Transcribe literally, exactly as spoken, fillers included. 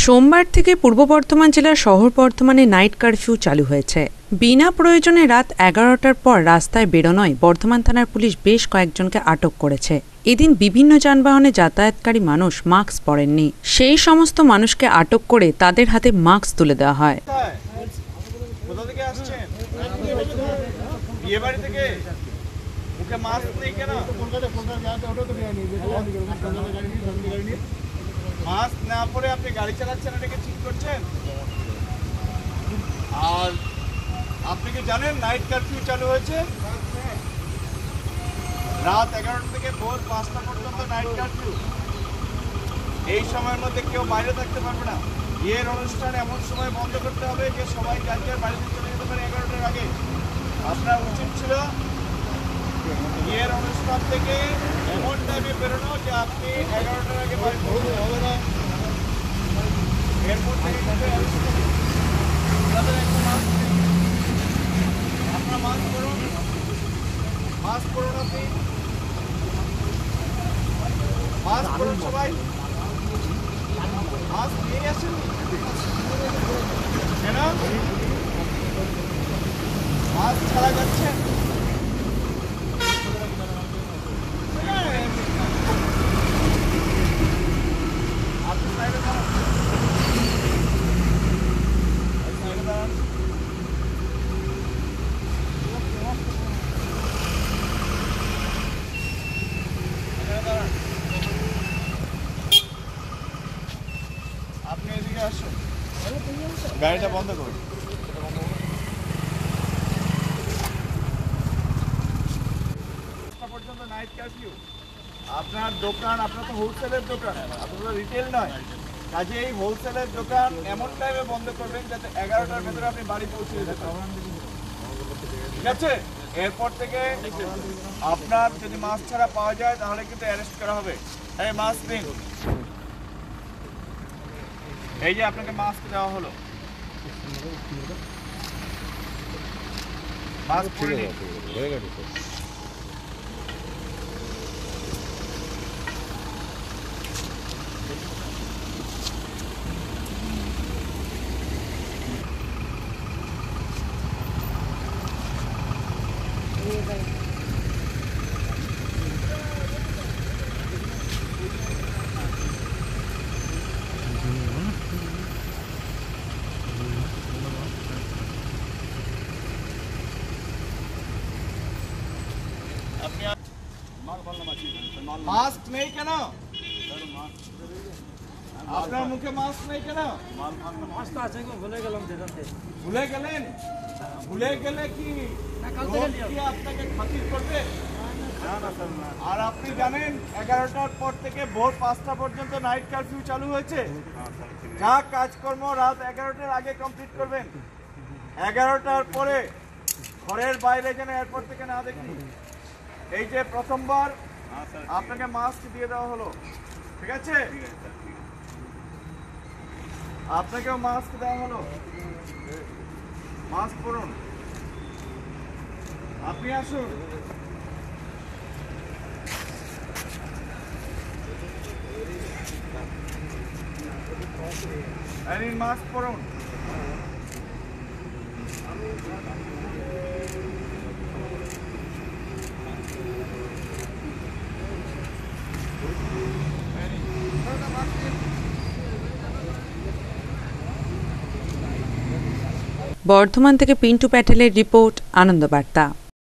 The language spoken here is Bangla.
সোমবার থেকে পূর্ব বর্ধমান জেলার শহর বর্ধমানে নাইট কারফিউ চালু হয়েছে। বিনা প্রয়োজনে রাত এগারোটার পর রাস্তায় বেরোনোয় বর্ধমান থানার পুলিশ বেশ কয়েকজনকে আটক করেছে। এদিন বিভিন্ন যানবাহনে যাতায়াতকারী মানুষ মাস্ক পরেননি, সেই সমস্ত মানুষকে আটক করে তাদের হাতে মাস্ক তুলে দেওয়া হয়। মাস্ক না পরে আপনি গাড়ি চালাচ্ছেন, এটাকে ঠিক করছেন। আর আপনি কি জানেন নাইট কারফিউ চালু হয়েছে? রাত এগারোটা থেকে ভোর পাঁচটা পর্যন্ত নাইট কারফিউ। এই সময়ের মধ্যে কেউ বাইরে থাকতে পারবে না। বিয়ের অনুষ্ঠান এমন সময় বন্ধ করতে হবে যে সবাই যার যার বাড়িতে চলে যেতে পারে এগারোটার আগে। আপনার উচিত ছিল বিয়ের অনুষ্ঠান থেকে এমন টাইমে বেরোনো যে আপনি এগারোটার আগে বাড়ি পৌঁছতে হবে না। এরপর থেকে আপনার মাস্ক পরুন, মাস্ক পরুন, আপনি মাস্ক পরুন, সবাই মাস্ক নিয়ে আসেন কেন? মাস্ক ছাড়া যাচ্ছেন? আপনি সাইডে দাঁড়ান, সাইডে দাঁড়ান। আপনি এদিকে আসুন, গাড়িটা বন্ধ করুন। পর্যন্ত নাইট কারফিউ। আপনার দোকান, আপনার তো হোলসেলের দোকান, আপনার তো রিটেল নয়। কাজে এই হোলসেলের দোকান এমন টাইমে বন্ধ করবেন যাতে এগারোটার ভেতরে আপনি বাড়ি পৌঁছে যেতে পারেন, ঠিক আছে? এরপর থেকে আপনার যদি মাস্ক ছাড়া পাওয়া যায় তাহলে কিন্তু অ্যারেস্ট করা হবে। এই মাস্ক দিন, এই যে আপনাকে মাস্ক দেওয়া হলো, মাস্ক পরে নিন। মাস্ক নেই কেন? আপনার মুখে মাস্ক নেই কেন? ভুলে গেলেন? ভুলে গেলে কি আপনাকে খাতির করবে? আর আপনি জানেন এগারোটার পর থেকে ভোর পাঁচটা পর্যন্ত নাইট কারফিউ চালু হয়েছে। যা কাজকর্ম রাত এগারোটার আগে কমপ্লিট করবেন। এগারোটার পরে ঘরের বাইরে যেন এরপর থেকে না দেখি। এই যে প্রথমবার আপনাকে মাস্ক দিয়ে দেওয়া হলো, ঠিক আছে? আপনাকেও মাস্ক দেওয়া হলো, মাস্ক পরুন। আপনি আসুন, মাস্ক পরুন। বর্ধমান থেকে পিন্টু প্যাটেলের রিপোর্ট, আনন্দ বার্তা।